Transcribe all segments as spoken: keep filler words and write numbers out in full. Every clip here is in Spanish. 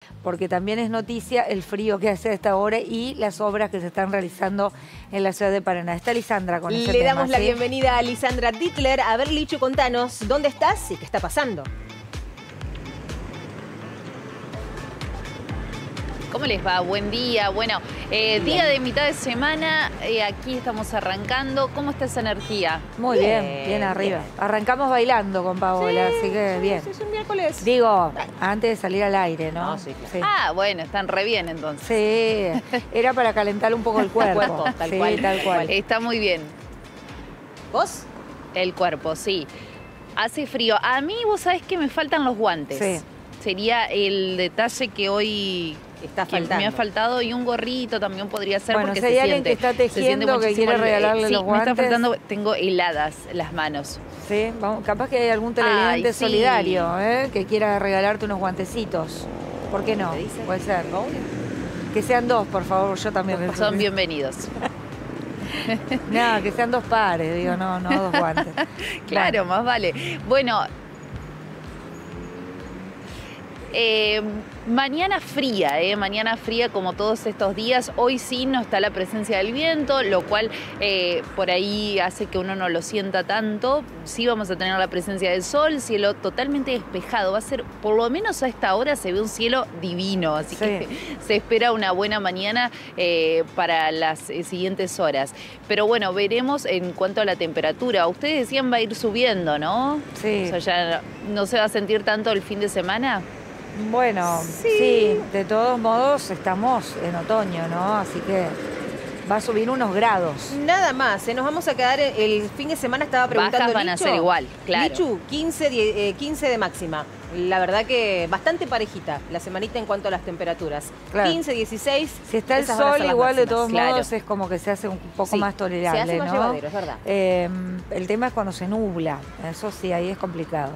porque también es noticia el frío que hace a esta hora y las obras que se están realizando en la ciudad de Paraná. Está Lisandra con ese Le tema, damos la ¿sí? bienvenida a Lisandra Dittler. A ver, Lichu, contanos, ¿dónde estás y qué está pasando? ¿Cómo les va? Buen día. Bueno, eh, día de mitad de semana, eh, aquí estamos arrancando. ¿Cómo está esa energía? Muy bien, bien, bien arriba. Bien. Arrancamos bailando con Paola, sí, así que sí, bien. Sí, es un miércoles. Digo, antes de salir al aire, ¿no? No, sí, claro. Sí. Ah, bueno, están re bien entonces. Sí, era para calentar un poco el cuerpo. El cuerpo, tal sí, cual, tal tal cual. cual. Está muy bien. ¿Vos? El cuerpo, sí. Hace frío. A mí, vos sabés que me faltan los guantes. Sí. Sería el detalle que hoy... Está que faltando. me ha faltado, y un gorrito también podría ser, bueno, porque si hay se alguien siente, que está tejiendo, que quiere el, regalarle sí, los me guantes. está faltando, tengo heladas las manos. Sí, vamos, capaz que hay algún televidente Ay, sí. solidario, ¿eh? que quiera regalarte unos guantecitos. ¿Por qué no? ¿Me dice? Puede ser. Que sean dos, por favor, yo también. Son bienvenidos. No, que sean dos pares, digo, no, no dos guantes. Claro, bueno. más vale. Bueno, eh, mañana fría, eh, mañana fría como todos estos días. Hoy sí no está la presencia del viento, lo cual eh, por ahí hace que uno no lo sienta tanto. Sí vamos a tener la presencia del sol, cielo totalmente despejado. Va a ser, por lo menos a esta hora se ve un cielo divino, así sí. que se espera una buena mañana eh, para las eh, siguientes horas. Pero bueno, veremos en cuanto a la temperatura. Ustedes decían va a ir subiendo, ¿no? Sí. O sea, ya no se va a sentir tanto el fin de semana. Bueno, Sí. sí, de todos modos estamos en otoño, ¿no? Así que va a subir unos grados. Nada más, ¿eh? Nos vamos a quedar, el fin de semana estaba preguntando Bajas van a Licho. ser igual, claro. Lichu, quince, diez, eh, quince de máxima. La verdad que bastante parejita la semanita en cuanto a las temperaturas. Claro. quince, dieciséis. Si está el esas van a sol, ser las igual de máximas. todos Claro. modos es como que se hace un poco Sí, más tolerable, se hace más ¿no? llevadero, es verdad. Eh, el tema es cuando se nubla, eso sí, ahí es complicado.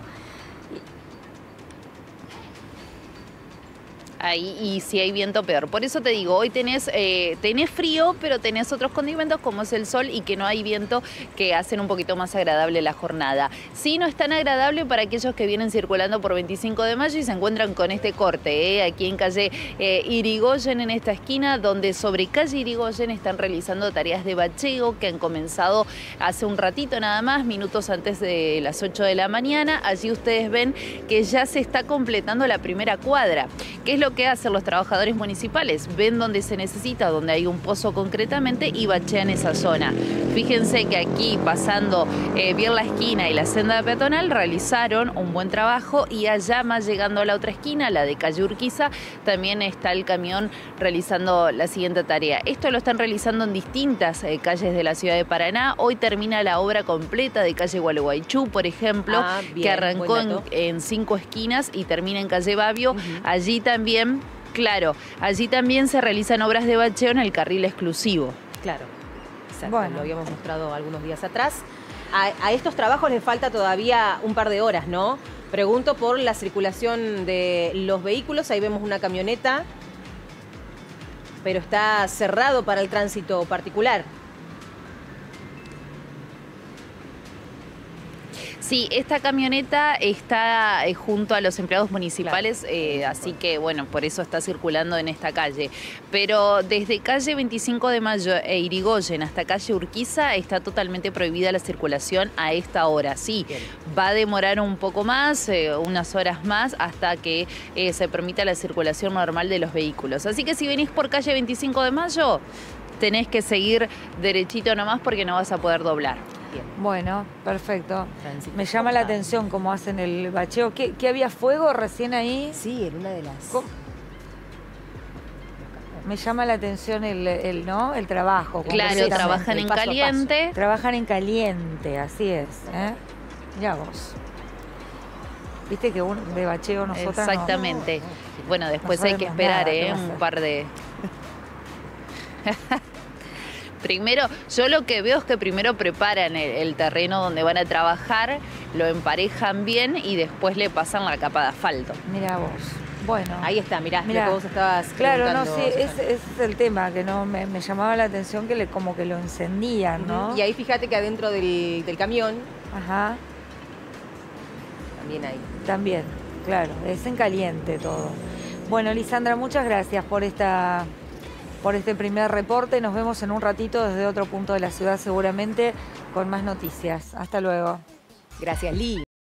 Ahí, y si hay viento, peor. Por eso te digo, hoy tenés, eh, tenés frío, pero tenés otros condimentos como es el sol y que no hay viento, que hacen un poquito más agradable la jornada. Sí, no es tan agradable para aquellos que vienen circulando por veinticinco de mayo y se encuentran con este corte, ¿eh? Aquí en calle eh, Irigoyen, en esta esquina, donde sobre calle Irigoyen están realizando tareas de bacheo que han comenzado hace un ratito nada más, minutos antes de las ocho de la mañana. Allí ustedes ven que ya se está completando la primera cuadra. ¿Qué es lo que hacen los trabajadores municipales? Ven donde se necesita, donde hay un pozo concretamente, y bachean esa zona. Fíjense que aquí, pasando eh, bien la esquina y la senda peatonal, realizaron un buen trabajo, y allá más llegando a la otra esquina, la de calle Urquiza, también está el camión realizando la siguiente tarea. Esto lo están realizando en distintas eh, calles de la ciudad de Paraná. Hoy termina la obra completa de calle Gualeguaychú, por ejemplo, Ah, bien, que arrancó en, buen dato. en cinco esquinas y termina en calle Babio. Uh-huh. Allí también, claro, allí también se realizan obras de bacheo en el carril exclusivo. Claro, exacto, Bueno. lo habíamos mostrado algunos días atrás. A, a estos trabajos les falta todavía un par de horas, ¿no? Pregunto por la circulación de los vehículos. Ahí vemos una camioneta, pero está cerrado para el tránsito particular. Sí, esta camioneta está eh, junto a los empleados municipales, eh, así que bueno, por eso está circulando en esta calle. Pero desde calle veinticinco de mayo e Irigoyen hasta calle Urquiza está totalmente prohibida la circulación a esta hora. Sí, Bien. va a demorar un poco más, eh, unas horas más, hasta que eh, se permita la circulación normal de los vehículos. Así que si venís por calle veinticinco de mayo, tenés que seguir derechito nomás, porque no vas a poder doblar. Bien. Bueno, perfecto. Tránsito Me llama la cortado. atención cómo hacen el bacheo. ¿Qué, qué había fuego recién ahí? Sí, en una de las... ¿Cómo? Me llama la atención el, el, ¿no? el trabajo. Claro, completamente. trabajan el en paso a caliente. Trabajan en caliente, así es. ¿eh? Mirá vos. Viste que un, de bacheo nosotras no- Exactamente. Bueno, después no hay que sabemos esperar, nada qué ¿eh? va a Un ser. par de... Primero, yo lo que veo es que primero preparan el, el terreno donde van a trabajar, lo emparejan bien y después le pasan la capa de asfalto. Mirá vos. Bueno. Ahí está, mirá, Mirá. lo que vos estabas Claro, no, preguntando, sí, ese, Susana. ese es el tema, que no me, me llamaba la atención que le, como que lo encendían, ¿no? Ujú. Y ahí fíjate que adentro del, del camión Ajá, también hay. también, claro, es en caliente todo. Bueno, Lisandra, muchas gracias por esta... por este primer reporte. Nos vemos en un ratito desde otro punto de la ciudad seguramente con más noticias. Hasta luego. Gracias, Lee.